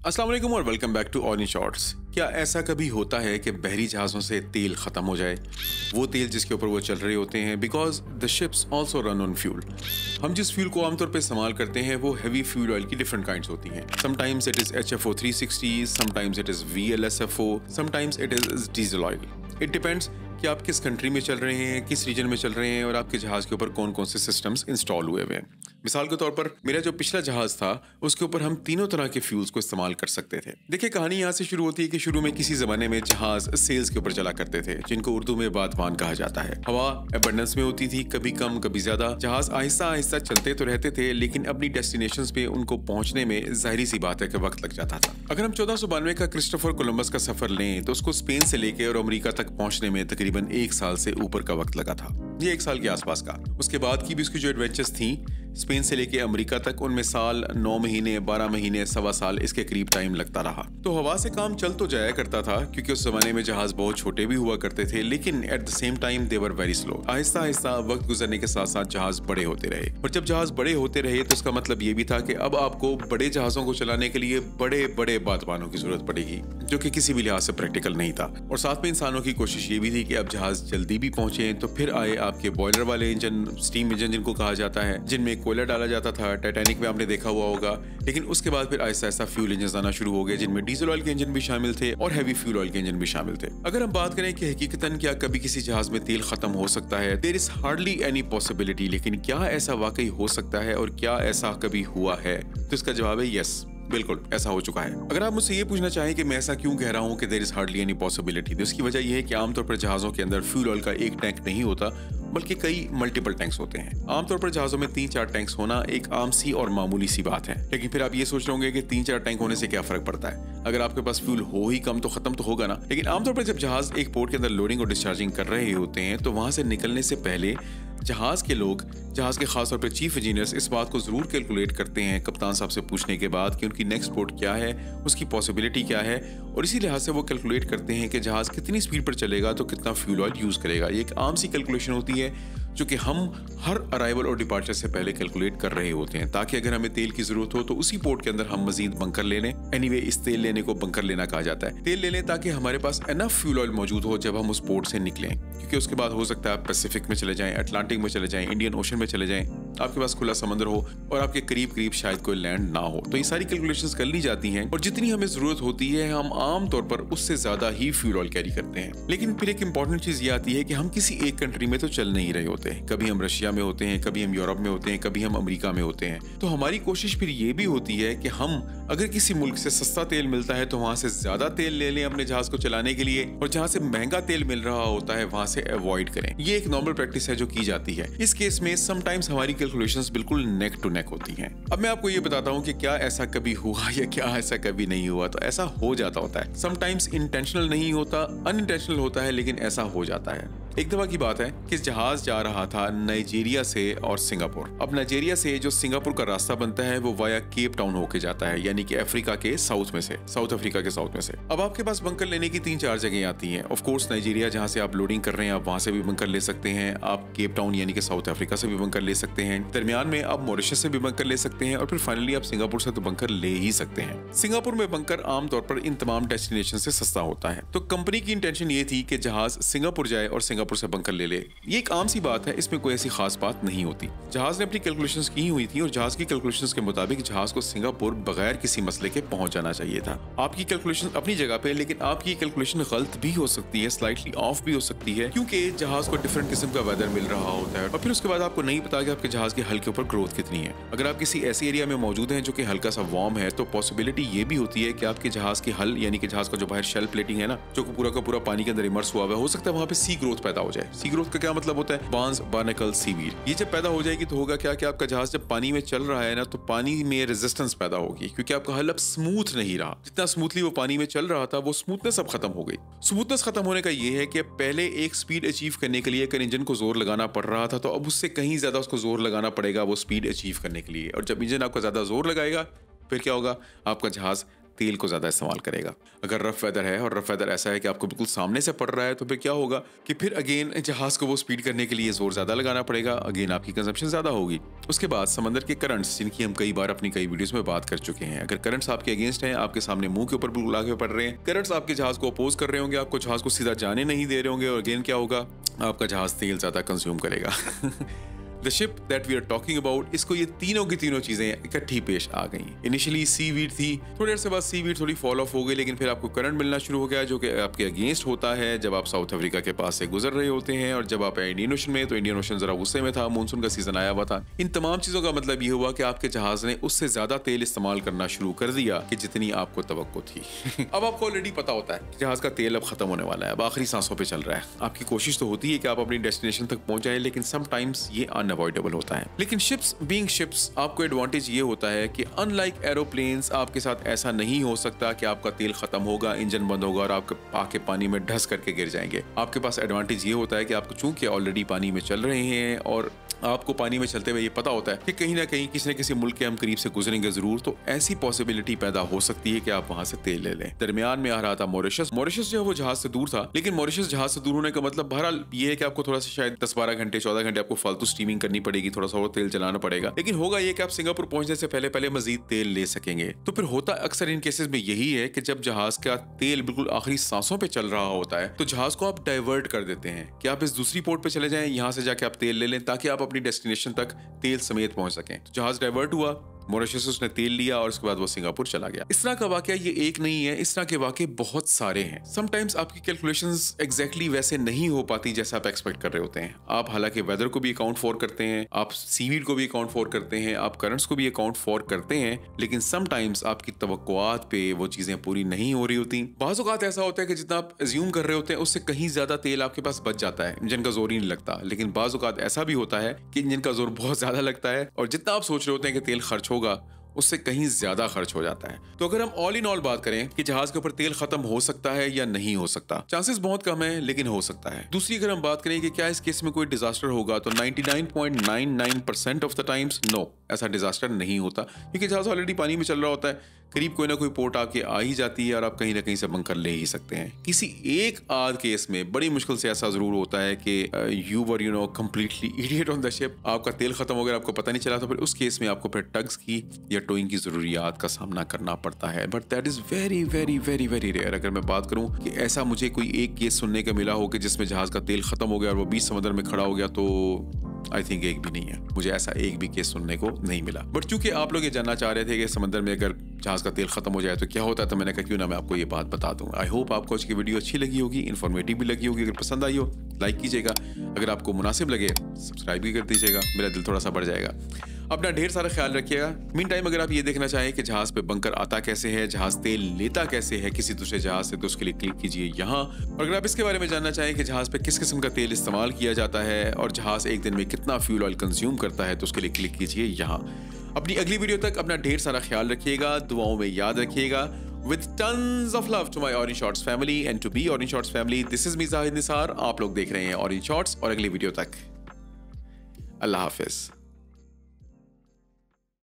अस्सलाम वालेकुम और welcome back to on shorts. क्या ऐसा कभी होता है कि बहरी जहाज़ों से तेल ख़त्म हो जाए, वो तेल जिसके ऊपर वो चल रहे होते हैं, because the ships also run on fuel. हम जिस फ्यूल को आमतौर पर इस्तेमाल करते हैं वो हैवी फ्यूल ऑयल की डिफरेंट काइंड्स होती हैं। Sometimes it is HFO 360, sometimes it is VLSFO, sometimes it is diesel oil. It depends कि आप किस कंट्री में चल रहे हैं, किस रीजन में चल रहे हैं और आपके जहाज़ के ऊपर कौन कौन से सिस्टम्स इंस्टॉल हुए हुए हैं। मिसाल के तौर पर मेरा जो पिछला जहाज़ था उसके ऊपर हम तीनों तरह के फ्यूल्स को इस्तेमाल कर सकते थे। देखिए, कहानी यहाँ से शुरू होती है कि शुरू में किसी ज़माने में जहाज़ सेल्स के ऊपर चला करते थे, जिनको उर्दू में बादबान कहा जाता है। हवा एबंडेंस में होती थी, कभी कम कभी ज़्यादा। जहाज़ आहिस्ता आहिस्ता चलते तो रहते थे, लेकिन अपनी डेस्टिनेशंस पे उनको पहुंचने में जाहिर सी बात है कि वक्त लग जाता था। अगर हम 1492 का क्रिस्टोफर कोलंबस का सफर लें तो उसको स्पेन से लेकर और अमेरिका तक पहुंचने में तकरीबन 1 साल से ऊपर का वक्त लगा था, ये 1 साल के आसपास का। उसके बाद की भी उसकी जो एडवेंचर्स थी स्पेन से लेके अमेरिका तक, उनमें साल, 9 महीने, 12 महीने, सवा साल इसके करीब टाइम लगता रहा। तो हवा से काम चल तो जाया करता था, क्योंकि उस जमाने में जहाज बहुत छोटे भी हुआ करते थे, लेकिन at the same time they were very slow. आहिस्ता आहिस्ता वक्त गुजरने के साथ साथ जहाज बड़े होते रहे, और जब जहाज बड़े होते रहे तो इसका मतलब ये भी था कि अब आपको बड़े जहाजों को चलाने के लिए बड़े बड़े बादबानों की जरूरत पड़ेगी, जो कि किसी भी लिहाज से प्रैक्टिकल नहीं था। और साथ में इंसानों की कोशिश ये भी थी कि अब जहाज जल्दी भी पहुंचे। तो फिर आए आपके बॉयलर वाले इंजन, स्टीम इंजन जिनको कहा जाता है, जिनमें कोयला डाला जाता था। टाइटैनिक में आपने देखा हुआ होगा। लेकिन उसके बाद फिर आहिस्ता आहिस्ता फ्यूल इंजन आना शुरू हो गए, जिनमें डीजल ऑयल के इंजन भी शामिल थे और हैवी फ्यूल ऑयल के इंजन भी शामिल थे। अगर हम बात करें कि हकीकतन क्या कभी किसी जहाज में तेल खत्म हो सकता है, there is hardly any possibility. लेकिन क्या ऐसा वाकई हो सकता है और क्या ऐसा कभी हुआ है? तो इसका जवाब है यस, बिल्कुल ऐसा हो चुका है। अगर आप मुझसे ये पूछना चाहें कि मैं ऐसा क्यों कह रहा हूं कि there is hardly any possibility, तो इसकी वजह यह है कि आमतौर पर जहाजों के अंदर फ्यूल ऑयल का एक टैंक नहीं होता, बल्कि कई मल्टीपल टैंक्स होते हैं। आमतौर पर जहाजों में 3-4 टैंक्स होना एक आम सी और मामूली सी बात है। लेकिन फिर आप ये सोच रहे होंगे कि 3-4 टैंक होने से क्या फर्क पड़ता है? अगर आपके पास फ्यूल हो ही कम तो खत्म तो होगा ना। लेकिन आमतौर पर जब जहाज एक पोर्ट के अंदर लोडिंग और डिस्चार्जिंग कर रहे होते हैं, तो वहां से निकलने से पहले जहाज के लोग, जहाज के खास तौर पर चीफ इंजीनियर्स, इस बात को जरूर कैलकुलेट करते हैं कप्तान साहब से पूछने के बाद कि उनकी नेक्स्ट पोर्ट क्या है, उसकी पॉसिबिलिटी क्या है, और इसी लिहाज से वो कैलकुलेट करते हैं कि जहाज कितनी स्पीड पर चलेगा तो कितना फ्यूल ऑयल यूज करेगा। ये एक आम सी कैलकुलेशन होती है जो कि हम हर अराइवल और डिपार्चर से पहले कैलकुलेट कर रहे होते हैं, ताकि अगर हमें तेल की जरूरत हो तो उसी पोर्ट के अंदर हम मजीद बंकर ले लें। एनीवे, इस तेल लेने को बंकर लेना कहा जाता है। तेल ले लें ताकि हमारे पास एनफ फ्यूल ऑयल मौजूद हो जब हम उस पोर्ट से निकलें, क्योंकि उसके बाद हो सकता है आप पैसिफिक में चले जाएं, अटलांटिक में चले जाएं, इंडियन ओशन में चले जाएं, आपके पास खुला समंदर हो और आपके करीब करीब शायद कोई लैंड ना हो। तो ये सारी कैलकुलेशंस कर ली जाती हैं, और जितनी हमें जरूरत होती है हम आम तौर पर उससे ज्यादा ही फ्यूल ऑयल कैरी करते हैं। लेकिन फिर एक इंपॉर्टेंट चीज ये आती है कि हम किसी एक कंट्री में तो चल नहीं रहे होते। कभी हम रशिया में होते हैं, कभी हम यूरोप में होते हैं, कभी हम अमेरिका में होते हैं। तो हमारी कोशिश फिर ये भी होती है कि हम अगर किसी मुल्क से सस्ता तेल मिलता है तो वहां से ज्यादा तेल ले लें अपने जहाज को चलाने के लिए, और जहां से महंगा तेल मिल रहा होता है वहां से अवॉइड करें। ये एक नॉर्मल प्रैक्टिस है जो की जाती है। इस केस में समटाइम्स हमारी कैलकुलेशंस बिल्कुल नेक टू नेक होती हैं। अब मैं आपको ये बताता हूँ कि क्या ऐसा कभी हुआ या क्या ऐसा कभी नहीं हुआ। तो ऐसा हो जाता होता है। समटाइम्स इंटेंशनल नहीं होता, अनइंटेंशनल होता है, लेकिन ऐसा हो जाता है। एक दफा की बात है कि जहाज जा रहा था नाइजीरिया से और सिंगापुर। अब नाइजीरिया से जो सिंगापुर का रास्ता बनता है वो वाया केप टाउन होके जाता है, यानी कि अफ्रीका के साउथ में से, साउथ अफ्रीका के साउथ में से। अब आपके पास बंकर लेने की 3-4 जगह आती हैं। ऑफ कोर्स नाइजीरिया जहां से आप लोडिंग कर रहे हैं आप वहां से भी बंकर ले सकते हैं, आप केप टाउन यानी कि साउथ अफ्रीका से भी बंकर ले सकते हैं, दरमियान में आप मॉरिशस से भी बंकर ले सकते हैं, और फिर फाइनली आप सिंगापुर से तो बंकर ले ही सकते हैं। सिंगापुर में बंकर आमतौर पर इन तमाम डेस्टिनेशन से सस्ता होता है। तो कंपनी की इंटेंशन ये थी कि जहाज सिंगापुर जाए और सिंगापुर से बंकर ले ले। ये एक आम सी बात है, इसमें कोई ऐसी खास बात नहीं होती। जहाज ने अपनी कैलकुलेशंस की हुई थी और जहाज की कैलकुलेशंस के मुताबिक जहाज को सिंगापुर बगैर किसी मसले के पहुंच जाना चाहिए था। आपकी कैलकुलेशन अपनी जगह पे, लेकिन आपकी कैलकुलेशन गलत भी हो सकती है, स्लाइटली ऑफ भी हो सकती है, क्योंकि जहाज को डिफरेंट किस्म का वेदर मिल रहा होता है, और फिर उसके बाद आपको नहीं पता कि आपके जहाज के हल के ऊपर ग्रोथ कितनी है। अगर आप किसी ऐसे एरिया में मौजूद हैं जो कि हल्का सा वार्म है, तो पॉसिबिलिटी ये भी होती है कि आपके जहाज के हल यानी कि जहाज का जो बाहर शेल प्लेटिंग है ना, जो पूरा का पूरा पानी के अंदर इमर्स हुआ है, हो सकता है वहां पे सी ग्रोथ पैदा हो जाए। सी ग्रोथ का क्या मतलब होता है? Barns, barnacle, seaweed. ये जब पैदा हो जाएगी तो होगा क्या कि आपका जहाज जब पानी में चल रहा है ना, तो पानी में रेजिस्टेंस पैदा होगी, क्योंकि आपका हल अब स्मूथ नहीं रहा। जितना स्मूथली वो पानी में चल रहा था वो स्मूथनेस अब खत्म हो गई। स्मूथनेस खत्म होने का ये है कि पहले एक स्पीड अचीव करने के लिए अगर इंजन को जोर लगाना पड़ रहा था, तो अब उससे कहीं ज्यादा उसको जोर लगाना पड़ेगा वो स्पीड अचीव करने के लिए। और जब इंजन आपका ज्यादा जोर लगाएगा फिर क्या होगा? आपका जहाज तेल को ज़्यादा इस्तेमाल करेगा। अगर रफ वेदर है और रफ वेदर ऐसा है कि आपको बिल्कुल सामने से पड़ रहा है तो फिर क्या होगा कि फिर अगेन जहाज़ को वो स्पीड करने के लिए जोर ज़्यादा लगाना पड़ेगा, अगेन आपकी कंजम्पशन ज़्यादा होगी। उसके बाद समंदर के करंट्स, जिनकी हम कई बार अपनी कई वीडियोस में बात कर चुके हैं, अगर करंट्स आपके अगेंस्ट हैं, आपके सामने मुंह के ऊपर बिल्कुल आगे पड़ रहे हैं, करंट्स आपके जहाज़ को अपोज कर रहे होंगे, आपको जहाज़ को सीधा जाने नहीं दे रहे होंगे, और अगेन क्या होगा, आपका जहाज़ तेल ज़्यादा कंज्यूम करेगा। The ship that we are talking about, इसको ये तीनों की तीनों चीजें इकट्ठी पेश आ गई। इनिशियली सीवीड थी, थोड़ी देर से बाद सीवीड थोड़ी फॉल ऑफ हो गई, लेकिन फिर आपको करंट मिलना शुरू हो गया जो कि आपके अगेंस्ट होता है जब आप साउथ अफ्रीका के पास से गुजर रहे होते हैं। और जब आप इंडियन ओशन में, तो इंडियन ओशन जरा गुस्से में था, मानसून का सीजन आया हुआ था। इन तमाम चीजों का मतलब ये हुआ कि आपके जहाज ने उससे ज्यादा तेल इस्तेमाल करना शुरू कर दिया कि जितनी आपको तवक्को थी। अब आपको ऑलरेडी पता होता है कि जहाज का तेल अब खत्म होने वाला है, अब आखिरी सांसों पे चल रहा है। आपकी कोशिश तो होती है कि आप अपनी डेस्टिनेशन तक पहुंच जाए, लेकिन समटाइम्स ये अनअवॉइडेबल होता है। लेकिन शिप्स बीइंग शिप्स, आपको एडवांटेज ये होता है कि अनलाइक एरोप्लेन्स, आपके साथ ऐसा नहीं हो सकता कि आपका तेल खत्म होगा, इंजन बंद होगा और आप आके पानी में ढस करके गिर जाएंगे। आपके पास एडवांटेज ये होता है कि आपको चूंकि ऑलरेडी पानी में चल रहे हैं और आपको पानी में चलते हुए ये पता होता है कि कहीं ना कहीं किसी न किसी मुल्क के हम करीब से गुजरेंगे जरूर, तो ऐसी पॉसिबिलिटी पैदा हो सकती है कि आप वहां से तेल ले लें। दरमियान में आ रहा था मॉरिशस। मॉरिशस जो है वो जहाज से दूर था, लेकिन मॉरिशस जहाज से दूर होने का मतलब बहरहाल ये है कि आपको थोड़ा सा शायद 10-12 घंटे 14 घंटे आपको फालतू स्टीमिंग करनी पड़ेगी, थोड़ा सा और तेल चलाना पड़ेगा। लेकिन होगा ये कि आप सिंगापुर पहुंचने से पहले पहले मजीद तेल ले सकेंगे। तो फिर होता अक्सर इन केसेस में यही है कि जब जहाज का तेल बिल्कुल आखिरी सांसों पे चल रहा होता है तो जहाज को आप डाइवर्ट कर देते हैं कि आप इस दूसरी पोर्ट पे चले जाएं, यहां से जाके आप तेल ले लें ताकि आप अपनी डेस्टिनेशन तक तेल समेत पहुंच सकें। तो जहाज डाइवर्ट हुआ, मॉरिशस उसने तेल लिया और उसके बाद वो सिंगापुर चला गया। इस तरह का वाकया ये एक नहीं है, इस तरह के वाकये बहुत सारे हैं। समटाइम्स आपकी कैलकुलेशंस एग्जैक्टली वैसे नहीं हो पाती जैसा आप एक्सपेक्ट कर रहे होते हैं। आप हालांकि वेदर को भी अकाउंट फॉर करते हैं, आप सीवीड को भी अकाउंट फॉर करते हैं, आप करंट्स को भी अकाउंट फॉर करते हैं, लेकिन समटाइम्स आपकी तवक्कुआत पे वो चीजें पूरी नहीं हो रही होती। बाज़ औक़ात ऐसा होता है कि जितना आप एज्यूम कर रहे होते हैं उससे कहीं ज्यादा तेल आपके पास बच जाता है, इंजन का जोर ही नहीं लगता। लेकिन बाज़ औक़ात ऐसा भी होता है कि इंजन का जोर बहुत ज्यादा लगता है और जितना आप सोच रहे होते हैं कि तेल खर्च होगा उससे कहीं ज्यादा खर्च हो जाता है। तो अगर हम ऑल इन ऑल बात करें कि जहाज के ऊपर तेल खत्म हो सकता है या नहीं हो सकता, चांसेस बहुत कम है लेकिन हो सकता है। दूसरी अगर हम बात करें कि क्या इस केस में कोई डिजास्टर होगा, तो 99.99% ऑफ द टाइम्स नो, ऐसा डिजास्टर नहीं होता, क्योंकि जहाज ऑलरेडी पानी में चल रहा होता है, करीब कोई ना कोई पोर्ट आपके आ ही जाती है और आप कहीं ना कहीं से बंकर ले ही सकते हैं। किसी एक आध केस में बड़ी मुश्किल से ऐसा जरूर होता है कि you were completely idiot on the ship, आपका तेल खत्म हो गया, आपको पता नहीं चला, तो फिर उस केस में आपको फिर टग्स की या टोइंग की जरूरियात का सामना करना पड़ता है। But that is very very very very rare. अगर मैं बात करूं कि ऐसा मुझे कोई एक केस सुनने का मिला हो कि जिसमें जहाज का तेल खत्म हो गया और वो बीच समुद्र में खड़ा हो गया, तो आई थिंक एक भी नहीं है, मुझे ऐसा एक भी केस सुनने को नहीं मिला। बट चूंकि आप लोग ये जानना चाह रहे थे कि समंदर में अगर जहाज का तेल खत्म हो जाए तो क्या होता है, तो मैंने कहा क्यों ना मैं आपको ये बात बता दूं। आई होप आपको आज की वीडियो अच्छी लगी होगी, इन्फॉर्मेटिव भी लगी होगी। अगर पसंद आई हो लाइक कीजिएगा, अगर आपको मुनासिब लगे सब्सक्राइब भी कर दीजिएगा, मेरा दिल थोड़ा सा बढ़ जाएगा। अपना ढेर सारा ख्याल रखिएगा। मीन टाइम अगर आप ये देखना चाहें कि जहाज पे बंकर आता कैसे है, जहाज तेल लेता कैसे है किसी दूसरे जहाज से, तो उसके लिए क्लिक कीजिए यहाँ। और अगर आप इसके बारे में जानना चाहें कि जहाज पे किस किस्म का तेल इस्तेमाल किया जाता है और जहाज एक दिन में कितना फ्यूल ऑयल कंज्यूम करता है, तो उसके लिए क्लिक कीजिए यहाँ। अपनी अगली वीडियो तक अपना ढेर सारा ख्याल रखिएगा, दुआओं में याद रखिएगा। With tons of love to my Orange Shorts family and to be Orange Shorts family, this is me Zahid Nisar। आप लोग देख रहे हैं Orange Shorts और अगली वीडियो तक अल्लाह हाफिज।